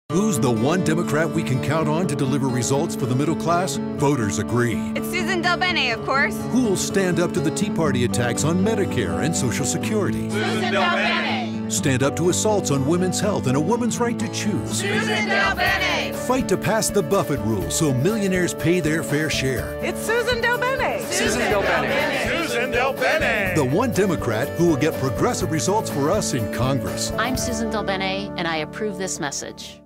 Who's the one Democrat we can count on to deliver results for the middle class? Voters agree. It's Suzan DelBene, of course. Who'll stand up to the Tea Party attacks on Medicare and Social Security? Suzan DelBene. Stand up to assaults on women's health and a woman's right to choose. Suzan DelBene. Fight to pass the Buffett rule so millionaires pay their fair share. It's Suzan DelBene. Suzan DelBene. Suzan DelBene. The one Democrat who will get progressive results for us in Congress. I'm Suzan DelBene, and I approve this message.